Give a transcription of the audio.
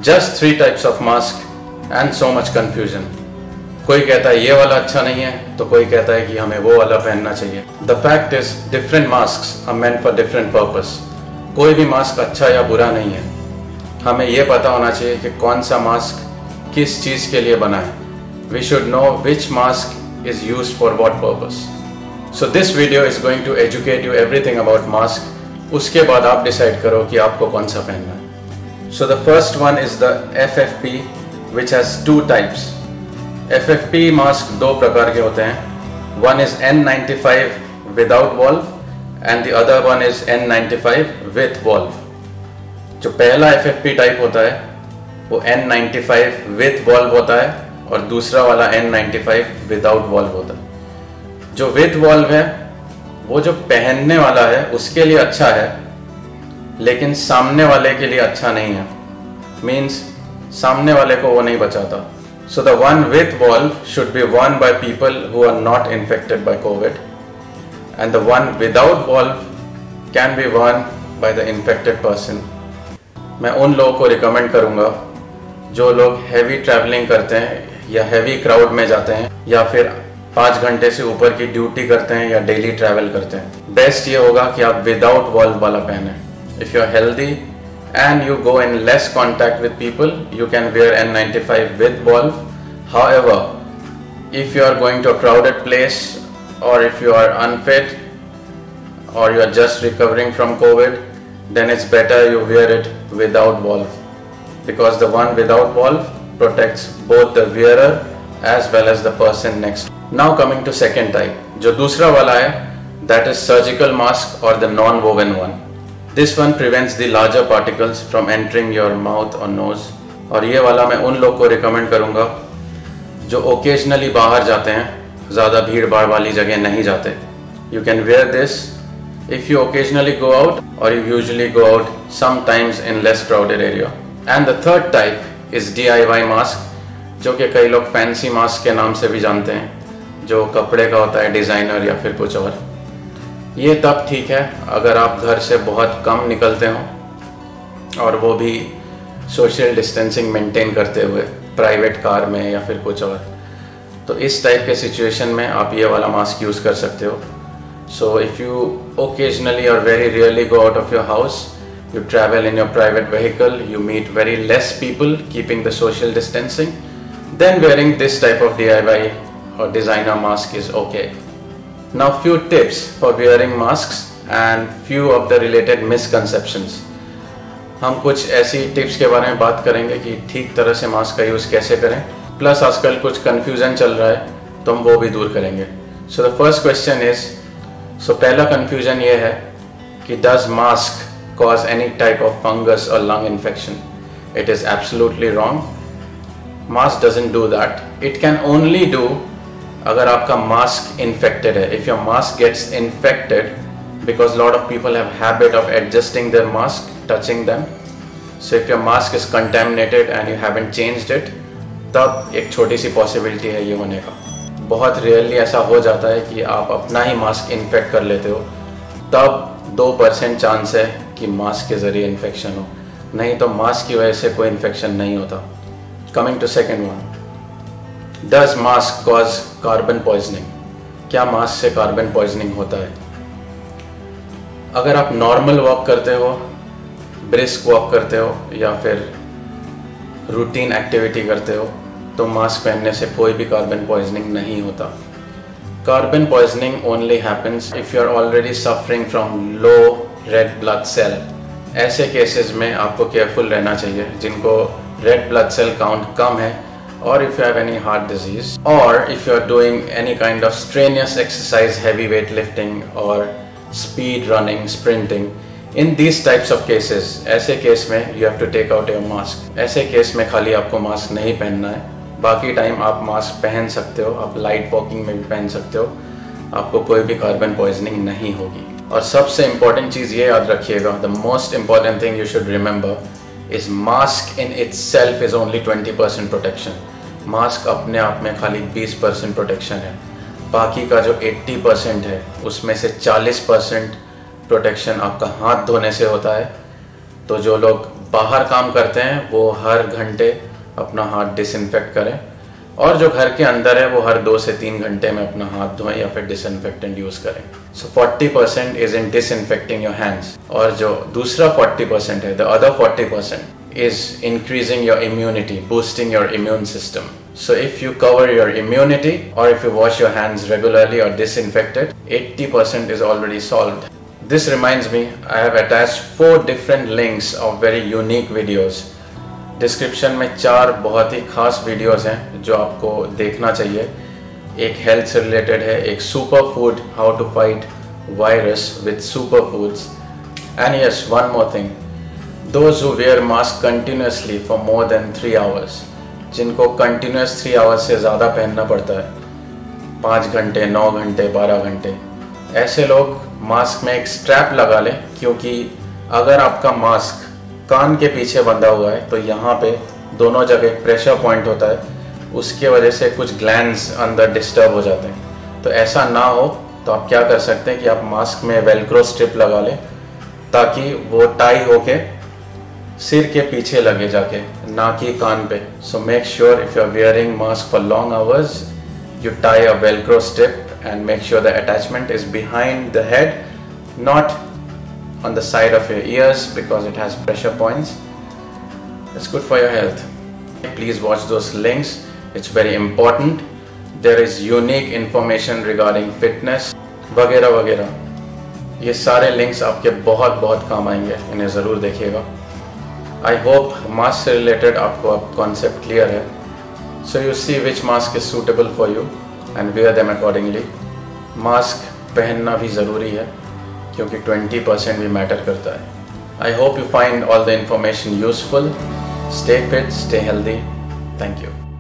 Just 3 types of mask and so much confusion. कोई कहता है ये वाला अच्छा नहीं है, तो कोई कहता है कि हमें वो वाला पहनना चाहिए. The fact is, different masks are meant for different purpose. कोई भी मास्क अच्छा या बुरा नहीं है. हमें ये पता होना चाहिए कि कौन सा मास्क किस चीज़ के लिए बना है. We should know which mask is used for what purpose. So this video is going to educate you everything about mask. उसके बाद आप डिसाइड करो कि आपको कौन सा पहनना है. So the first one is the FFP, which has 2 types. FFP mask 2 प्रकार के होते हैं. One is N95 without valve and the other one is N95 with valve. जो पहला FFP टाइप होता है वो N95 with valve होता है और दूसरा वाला N95 without valve होता है. जो with valve है वो जो पहनने वाला है उसके लिए अच्छा है, लेकिन सामने वाले के लिए अच्छा नहीं है. मीन्स सामने वाले को वो नहीं बचाता. So the one with valve should be worn by people who are not infected by COVID, and the one without valve can be worn by the infected person. मैं उन लोगों को रिकमेंड करूँगा जो लोग हैवी ट्रैवलिंग करते हैं या हैवी क्राउड में जाते हैं या फिर 5 घंटे से ऊपर की ड्यूटी करते हैं या डेली ट्रैवल करते हैं. बेस्ट ये होगा कि आप विदाउट valve वाला पहने. If you are healthy and you go in less contact with people, you can wear N95 with valve. However, if you are going to a crowded place or if you are unfit or you are just recovering from COVID, then it's better you wear it without valve, because the one without valve protects both the wearer as well as the person next. Now coming to second type, जो दूसरा वाला है, that is surgical mask or the non-woven one. This one prevents the larger particles from entering your mouth or nose. और ये वाला मैं उन लोग को रिकमेंड करूँगा जो ओकेजनली बाहर जाते हैं, ज़्यादा भीड़ भाड़ वाली जगह नहीं जाते. You can wear this if you occasionally go out or you usually go out sometimes in less crowded area. And the third type is DIY mask, जो कि कई लोग फैंसी मास्क के नाम से भी जानते हैं, जो कपड़े का होता है, डिज़ाइनर या फिर कुछ और. ये तब ठीक है अगर आप घर से बहुत कम निकलते हो और वो भी सोशल डिस्टेंसिंग मेंटेन करते हुए प्राइवेट कार में या फिर कुछ और. तो इस टाइप के सिचुएशन में आप ये वाला मास्क यूज़ कर सकते हो. So if you occasionally or very rarely go out of your house, you travel in your private vehicle, you meet very less people keeping the social distancing, then wearing this type of DIY or designer mask is okay. Now few tips for wearing masks and few of the related misconceptions. हम कुछ ऐसी tips के बारे में बात करेंगे कि ठीक तरह से मास्क का यूज़ कैसे करें, प्लस आजकल कुछ कन्फ्यूज़न चल रहा है तो हम वो भी दूर करेंगे. So the first question is, so पहला कन्फ्यूज़न ये है कि does mask cause any type of fungus or lung infection? It is absolutely wrong. Mask doesn't do that. It can only do अगर आपका mask infected है. If your mask gets infected, because lot of people have habit of adjusting their mask, touching them. So if your mask is contaminated and you haven't changed it, तब एक छोटी सी possibility है ये होने का. बहुत rarely ऐसा हो जाता है कि आप अपना ही mask infect कर लेते हो, तब 2% चांस है कि मास्क के ज़रिए इन्फेक्शन हो, नहीं तो मास्क की वजह से कोई इन्फेक्शन नहीं होता. Coming to second one, does mask cause carbon poisoning? क्या मास्क से कार्बन पॉइजनिंग होता है? अगर आप नॉर्मल वॉक करते हो, ब्रिस्क वॉक करते हो या फिर रूटीन एक्टिविटी करते हो, तो मास्क पहनने से कोई भी कार्बन पॉइजनिंग नहीं होता. Carbon poisoning only happens if you are already suffering from low red blood cell. ऐसे केसेस में आपको केयरफुल रहना चाहिए जिनको red blood cell count कम है, और if you have any heart disease, or if you are doing any kind of strenuous exercise, heavy weight lifting or speed running, sprinting. In these types of cases, ऐसे case में you have to take out your mask. ऐसे case में खाली आपको mask नहीं पहनना है, बाकी टाइम आप मास्क पहन सकते हो. आप लाइट वॉकिंग में भी पहन सकते हो, आपको कोई भी कार्बन पॉइजनिंग नहीं होगी. और सबसे इम्पॉर्टेंट चीज़ ये याद रखिएगा, the most important thing you should remember is mask in itself is only 20% protection. Mask अपने आप में खाली 20% प्रोटेक्शन है. बाकी का जो 80% है उसमें से 40% प्रोटेक्शन आपका हाथ धोने से होता है. तो जो लोग बाहर काम करते हैं वो हर घंटे अपना हाथ डिसइंफेक्ट करें, और जो घर के अंदर है वो हर 2 से 3 घंटे में अपना हाथ धोएं या फिर डिसइंफेक्टेंट यूज करें। So 40% is in disinfecting your hands, और जो दूसरा 40% है, the other 40% is increasing your immunity, boosting your immune system. So if you cover your immunity, or if you wash your hands regularly or disinfect it, 80% is already solved. This reminds me, I have attached 4 different links of very unique videos. Description में 4 बहुत ही खास videos हैं जो आपको देखना चाहिए. एक health से रिलेटेड है, एक super food, how to fight virus with super foods, and yes one more thing, those who wear mask continuously for more than 3 hours, जिनको कंटिन्यूस 3 hours से ज़्यादा पहनना पड़ता है, 5 घंटे, 9 घंटे, 12 घंटे, ऐसे लोग मास्क में एक स्ट्रैप लगा लें, क्योंकि अगर आपका मास्क कान के पीछे बंधा हुआ है तो यहाँ पे दोनों जगह प्रेशर पॉइंट होता है, उसके वजह से कुछ ग्लैंड्स अंदर डिस्टर्ब हो जाते हैं. तो ऐसा ना हो तो आप क्या कर सकते हैं कि आप मास्क में वेलक्रो स्ट्रिप लगा लें, ताकि वो टाई होके सिर के पीछे लगे जाके, ना कि कान पे. So make sure if you are wearing mask for long hours, you tie a Velcro strip and make sure the attachment is behind the head, not on the side of your ears, because it has pressure points. It's good for your health. Please watch those links, it's very important. There is unique information regarding fitness वगैरह वगैरह. ये सारे links आपके बहुत बहुत काम आएंगे, इन्हें ज़रूर देखिएगा. I hope मास्क से रिलेटेड आपको अब कॉन्सेप्ट क्लियर है. So you see which mask is suitable for you and wear them accordingly. Mask पहनना भी ज़रूरी है, क्योंकि 20% भी मैटर करता है. I hope you find all the information useful. Stay fit, stay healthy. Thank you.